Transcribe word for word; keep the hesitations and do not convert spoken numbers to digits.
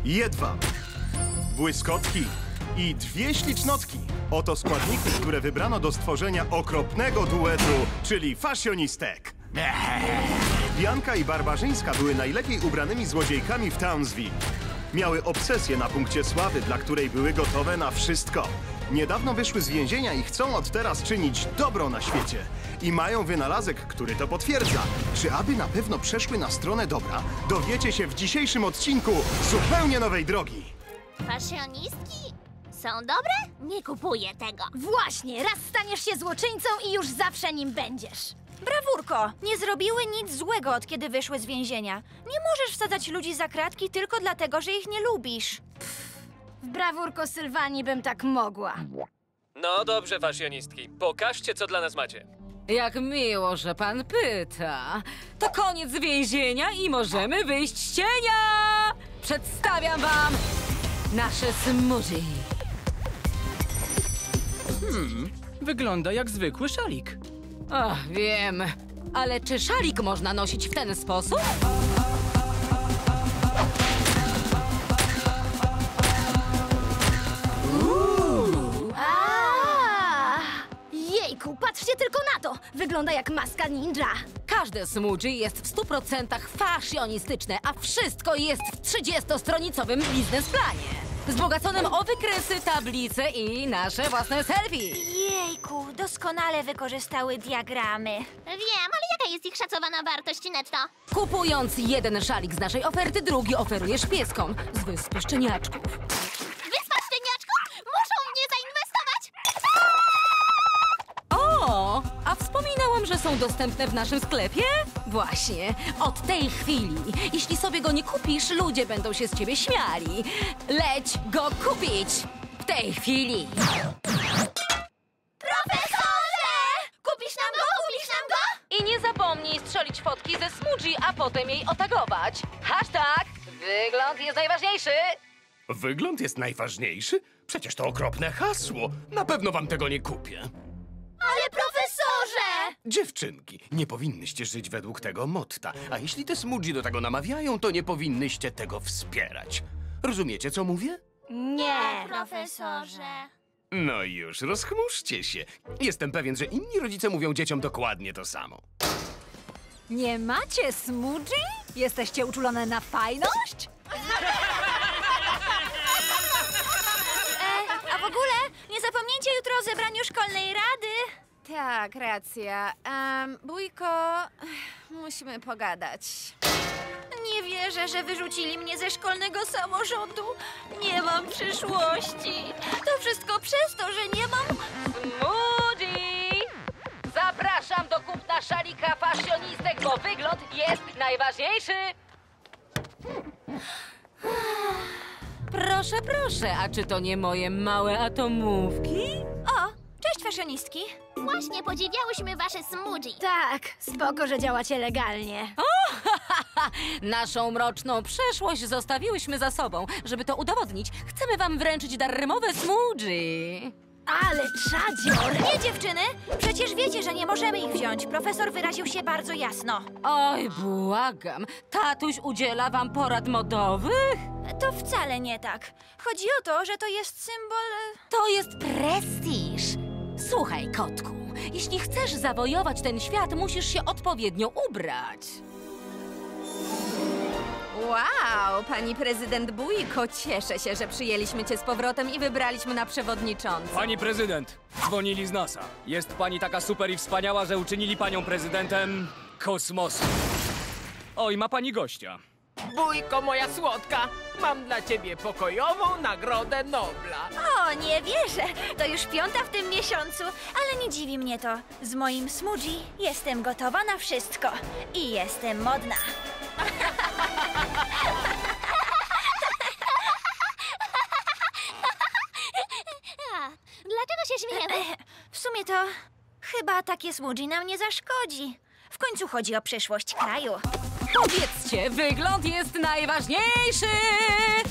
jedwab, błyskotki i dwie ślicznotki. Oto składniki, które wybrano do stworzenia okropnego duetu, czyli fashionistek. Bianka i Barbarzyńska były najlepiej ubranymi złodziejkami w Townsville. Miały obsesję na punkcie sławy, dla której były gotowe na wszystko. Niedawno wyszły z więzienia i chcą od teraz czynić dobro na świecie. I mają wynalazek, który to potwierdza. Czy aby na pewno przeszły na stronę dobra, dowiecie się w dzisiejszym odcinku zupełnie nowej drogi. Fashionistki? Są dobre? Nie kupuję tego. Właśnie, raz staniesz się złoczyńcą i już zawsze nim będziesz. Brawurko, nie zrobiły nic złego, od kiedy wyszły z więzienia. Nie możesz wsadzać ludzi za kratki tylko dlatego, że ich nie lubisz. W brawurko Sylwanii bym tak mogła. No dobrze, fashionistki. Pokażcie, co dla nas macie. Jak miło, że pan pyta. To koniec więzienia i możemy wyjść z cienia! Przedstawiam wam nasze smoothie. Hmm, wygląda jak zwykły szalik. Ach, wiem. Ale czy szalik można nosić w ten sposób? Jejku, patrzcie tylko na to! Wygląda jak maska ninja. Każde smoothie jest w stu procentach fashionistyczne, a wszystko jest w trzydziestostronicowym biznesplanie. Wzbogaconym o wykresy, tablice i nasze własne selfie. Jejku, doskonale wykorzystały diagramy. Wiem, ale jaka jest ich szacowana wartość netto? Kupując jeden szalik z naszej oferty, drugi oferujesz pieskom z Wyspy Szczeniaczków. Wyspa Szczeniaczków? Muszą w nie zainwestować! O, a wspominałam, że są dostępne w naszym sklepie? Właśnie, od tej chwili. Jeśli sobie go nie kupisz, ludzie będą się z ciebie śmiali. Leć go kupić! W tej chwili! Profesorze! Kupisz nam go? Kupisz nam go? I nie zapomnij strzelić fotki ze smoothie, a potem jej otagować. Hashtag wygląd jest najważniejszy. Wygląd jest najważniejszy? Przecież to okropne hasło. Na pewno wam tego nie kupię. Ale profesorze! Dziewczynki, nie powinnyście żyć według tego motta. A jeśli te smoothie do tego namawiają, to nie powinnyście tego wspierać. Rozumiecie, co mówię? Nie, Profesorze. No już, rozchmurzcie się. Jestem pewien, że inni rodzice mówią dzieciom dokładnie to samo. Nie macie smoothie? Jesteście uczulone na fajność? E, a w ogóle nie zapomnijcie jutro o zebraniu szkolnej rady. Tak, racja. Um, Bójko, musimy pogadać. Nie wierzę, że wyrzucili mnie ze szkolnego samorządu. Nie mam przyszłości. To wszystko przez to, że nie mam... Smoothie! Zapraszam do kupna szalika fashionistek, bo wygląd jest najważniejszy. Proszę, proszę, a czy to nie moje małe atomówki? O, cześć fashionistki. Właśnie podziwiałyśmy wasze smoothie. Tak, spoko, że działacie legalnie. Naszą mroczną przeszłość zostawiłyśmy za sobą. Żeby to udowodnić, chcemy wam wręczyć darmowe smoothie. Ale czadzior! Nie, dziewczyny! Przecież wiecie, że nie możemy ich wziąć. Profesor wyraził się bardzo jasno. Oj, błagam, tatuś udziela wam porad modowych? To wcale nie tak. Chodzi o to, że to jest symbol... To jest prestiż. Słuchaj, kotku, jeśli chcesz zawojować ten świat, musisz się odpowiednio ubrać. Wow, pani prezydent Bójko, cieszę się, że przyjęliśmy cię z powrotem i wybraliśmy na przewodniczącą. Pani prezydent, dzwonili z NASA. Jest pani taka super i wspaniała, że uczynili panią prezydentem kosmosu. Oj, ma pani gościa. Bójko, moja słodka, mam dla ciebie pokojową Nagrodę Nobla. O, nie wierzę. To już piąta w tym miesiącu. Ale nie dziwi mnie to. Z moim smoothie jestem gotowa na wszystko. I jestem modna. A, dlaczego się śmiejemy? W sumie to chyba takie smoothie nam nie zaszkodzi. W końcu chodzi o przyszłość kraju. Powiedzcie, wygląd jest najważniejszy!